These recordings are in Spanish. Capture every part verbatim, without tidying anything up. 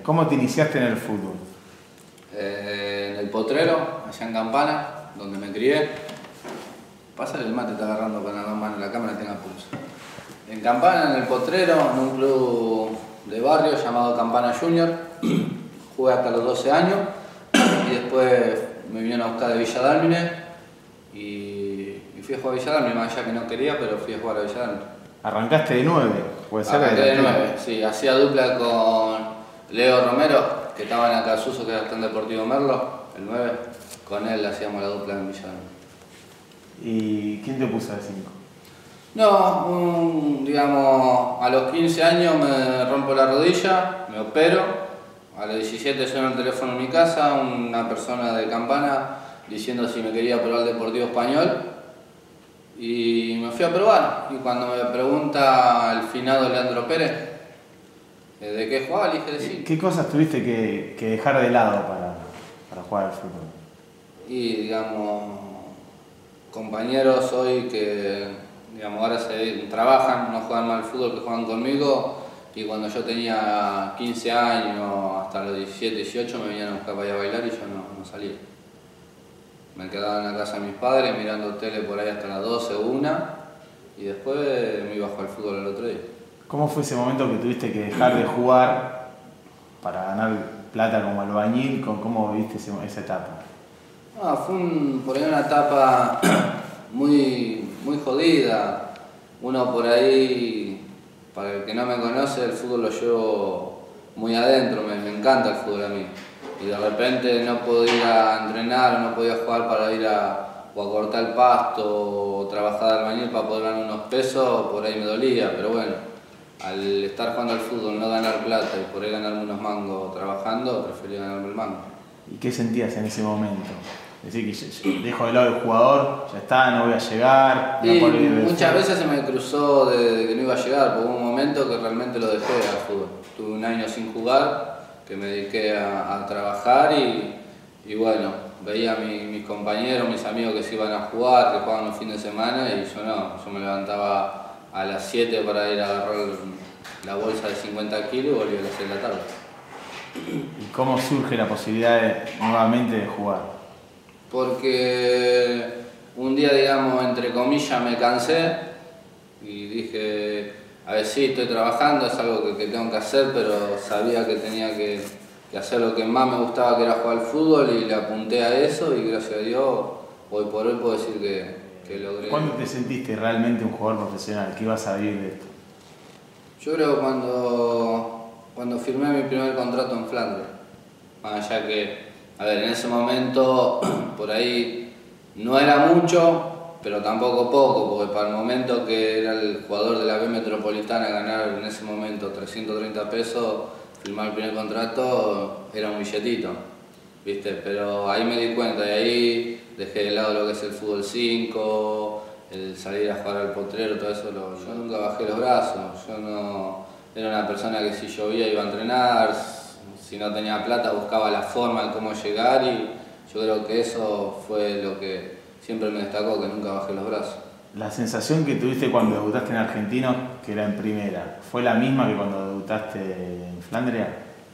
¿Cómo te iniciaste en el fútbol? Eh, en el Potrero, allá en Campana, donde me crié. Pasa que el mate está agarrando con las dos manos la cámara, tenga pulso. En Campana, en el Potrero, en un club de barrio llamado Campana Junior. Jugué hasta los doce años y después me vinieron a buscar de Villa Dálmine y, y fui a jugar a Villa Dálmine, más allá que no quería, pero fui a jugar a Villa Dálmine. Arrancaste de nueve, puede ser. Arranqué de nueve, sí, hacía dupla con Leo Romero, que estaba en Acasuso, que era en Deportivo Merlo, el nueve. Con él hacíamos la dupla en Villa Dálmine. ¿Y quién te puso de cinco? No, un, digamos, a los quince años me rompo la rodilla, me opero. A los diecisiete suena el teléfono en mi casa, una persona de Campana diciendo si me quería probar el Deportivo Español. Y me fui a probar. Y cuando me pregunta el finado Leandro Pérez de qué jugaba, le dije de sí. ¿Qué cosas tuviste que, que dejar de lado para, para jugar al fútbol? Y digamos, compañeros hoy que digamos, ahora se trabajan, no juegan más al fútbol, que juegan conmigo. Y cuando yo tenía quince años, hasta los diecisiete, dieciocho, me venían a buscar para ir a bailar y yo no, no salía. Me quedaba en la casa de mis padres mirando tele por ahí hasta las doce o una y después me iba a jugar al fútbol el otro día. ¿Cómo fue ese momento que tuviste que dejar de jugar para ganar plata como albañil? ¿Cómo viviste esa etapa? No, fue un, por ahí una etapa muy, muy jodida. Uno por ahí, para el que no me conoce, el fútbol lo llevo muy adentro, me, me encanta el fútbol a mí. Y de repente no puedo ir a entrenar, no podía jugar para ir a, o a cortar el pasto, o trabajar de albañil para poder ganar unos pesos, por ahí me dolía, pero bueno, al estar jugando al fútbol, no ganar plata y por ahí ganarme unos mangos trabajando, prefería ganarme el mango. ¿Y qué sentías en ese momento? Decir que dejo de lado el jugador, ya está, no voy a llegar. Y no muchas veces se me cruzó de, de que no iba a llegar, porque hubo un momento que realmente lo dejé al fútbol. Tuve un año sin jugar, que me dediqué a, a trabajar y, y bueno, veía a mi, mis compañeros, mis amigos que se iban a jugar, que jugaban los fines de semana y yo no, yo me levantaba a las siete para ir a agarrar la bolsa de cincuenta kilos y volví a las seis de la tarde. ¿Y cómo surge la posibilidad de, nuevamente de jugar? Porque un día, digamos, entre comillas, me cansé y dije, a ver, sí, estoy trabajando, es algo que, que tengo que hacer, pero sabía que tenía que, que hacer lo que más me gustaba, que era jugar al fútbol, y le apunté a eso y gracias a Dios, hoy por hoy puedo decir que, que logré. ¿Cuándo te sentiste realmente un jugador profesional? ¿Qué ibas a vivir de esto? Yo creo cuando, cuando firmé mi primer contrato en Flandres, más allá que, a ver, en ese momento por ahí no era mucho, pero tampoco poco, porque para el momento que era el jugador de la B Metropolitana, ganar en ese momento trescientos treinta pesos, firmar el primer contrato, era un billetito, ¿viste? Pero ahí me di cuenta y ahí dejé de lado lo que es el fútbol cinco, el salir a jugar al Potrero, todo eso. Lo, yo nunca bajé los brazos, yo no era una persona que si llovía iba a entrenar, si no tenía plata buscaba la forma de cómo llegar y yo creo que eso fue lo que siempre me destacó, que nunca bajé los brazos. ¿La sensación que tuviste cuando debutaste en Argentinos, que era en primera, fue la misma que cuando debutaste en Flandria?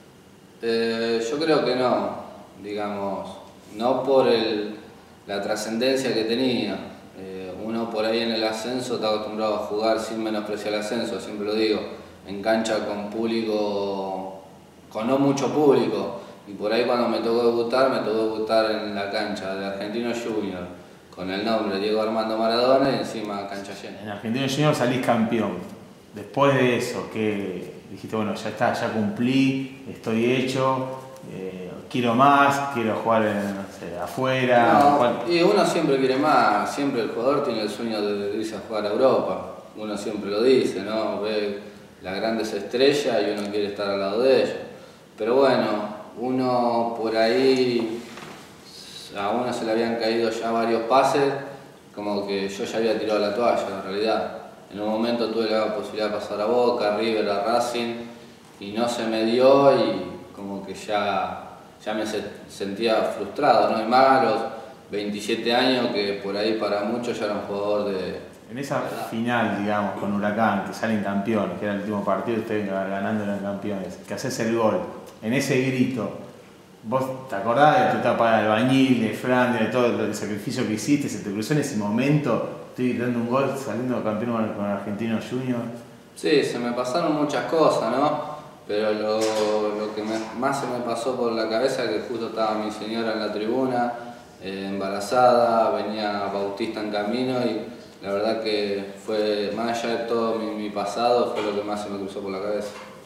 Eh, yo creo que no, digamos, no por el, la trascendencia que tenía. Eh, uno por ahí en el ascenso está acostumbrado a jugar sin menospreciar el ascenso, siempre lo digo, en cancha con público, con no mucho público. Y por ahí cuando me tocó debutar, me tocó debutar en la cancha de Argentinos Junior, con el nombre Diego Armando Maradona y encima cancha llena. En Argentinos Junior salís campeón. Después de eso, que dijiste, bueno, ya está, ya cumplí, estoy hecho, eh, quiero más, quiero jugar en, no sé, afuera. No, y uno siempre quiere más, siempre el jugador tiene el sueño de irse a jugar a Europa. Uno siempre lo dice, ¿no? Ve las grandes estrellas y uno quiere estar al lado de ellos. Pero bueno, uno por ahí, a uno se le habían caído ya varios pases, como que yo ya había tirado la toalla en realidad. En un momento tuve la posibilidad de pasar a Boca, a River, a Racing y no se me dio y como que ya, ya me sentía frustrado, ¿no? Y más a los veintisiete años, que por ahí para muchos ya era un jugador de, En esa final, digamos, con Huracán, que salen campeones, que era el último partido, ustedes ganando eran campeones, que haces el gol, en ese grito, vos te acordás de tu etapa de albañil, de Flandre, de todo el sacrificio que hiciste, se te cruzó en ese momento, estoy dando un gol saliendo campeón con, con Argentino Junior. Sí, se me pasaron muchas cosas, ¿no? Pero lo, lo que me, más se me pasó por la cabeza es que justo estaba mi señora en la tribuna, eh, embarazada, venía Bautista en camino y la verdad que fue, más allá de todo mi, mi pasado, fue lo que más se me cruzó por la cabeza.